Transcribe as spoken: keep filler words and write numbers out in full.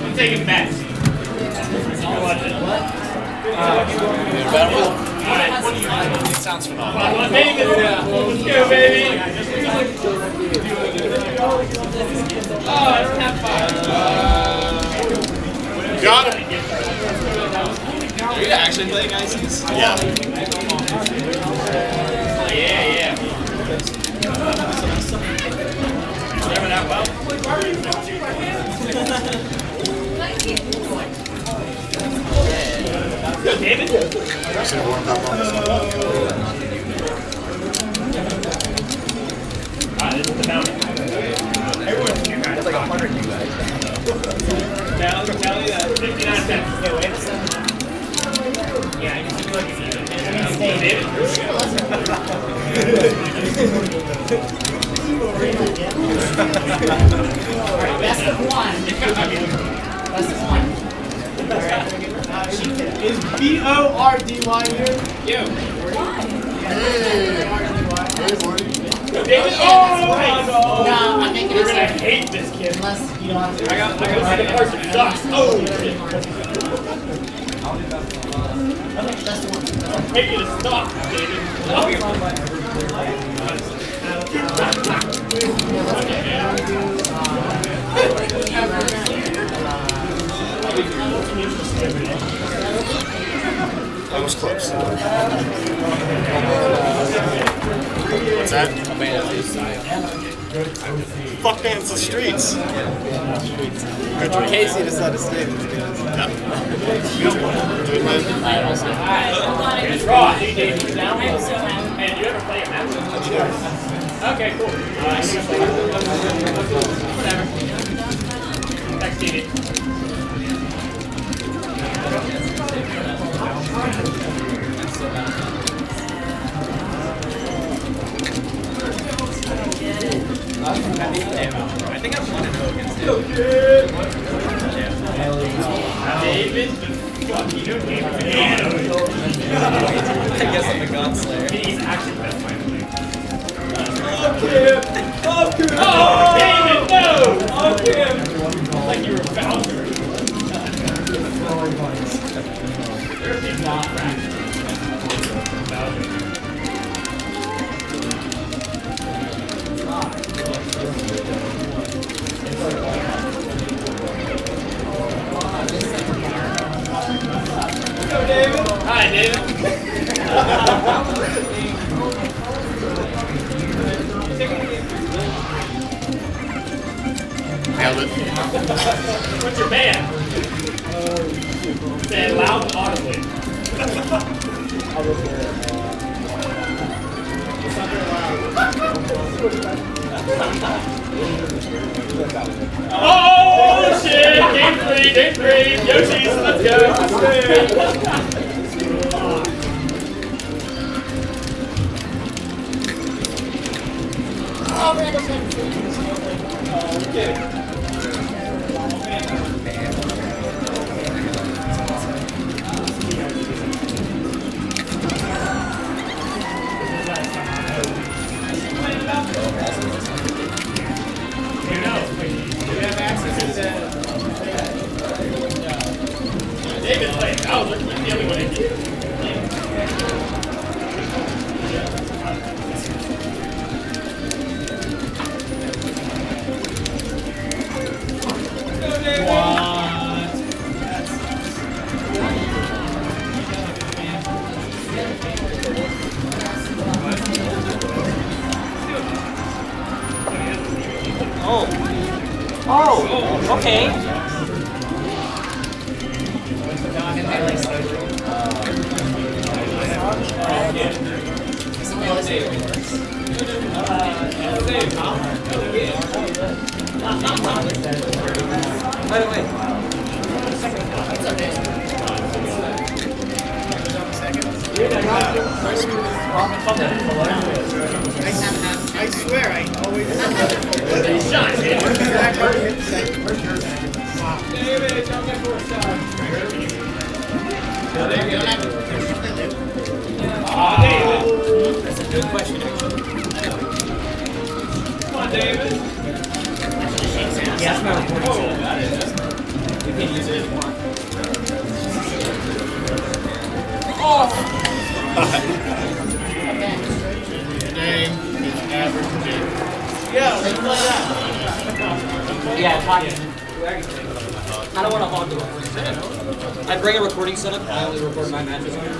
I'm taking bets. Battlefield? Alright, It sounds phenomenal. come on, David. Let's go, baby. Oh, it's half five. Got him. Are you actually playing Ices? Yeah. Yeah, yeah. Never that well. Go, David. Alright, this is the mountain. Everyone's you guys. It's like a hundred you guys. Tally, tally that. fifty-nine cents. Yeah, wait a second. Yeah, I can see like it's even. David. Alright, best of one. Best of one. Is B O R D Y here? You. Hey, boy. David. Oh, nice. No, I'm making You're it gonna second. hate this kid. Unless you don't have to. I got, I got the person sucks. Oh, shit. That's the one. I'm taking you to stop, David. That was close. What's that? Fuck dance the streets. Good job. Casey decided to stay with us. Doing my It's raw. See, David, you down? And do you ever play a match? Okay, cool. Alright, whatever. Thanks, T V. I think I'm one and oh against him. David, fucking piano. I guess I'm the God Slayer. He's actually the best fighter. Okay. Okay. Oh, David, no! Okay. Like you were Bowser. You're not Bowser. Go, David. Hi, David. nailed it. What's your band? Say it loud and audibly. Oh shit! Game three, game three. Yoshi's, let's go. Okay. David's playing Bowser. He's the only one in here. Oh. Oh, okay. By the way, I swear, I always. Shot, David. David, don't get forced out. Aw, David. that's a good question, actually. Come on, David. Yes, no. Oh, that is. You can use it if you want. Name is average Jake. Yeah, let's play that. Yeah, it's hot. I don't want to hog the room. I bring a recording setup. I only record my matches.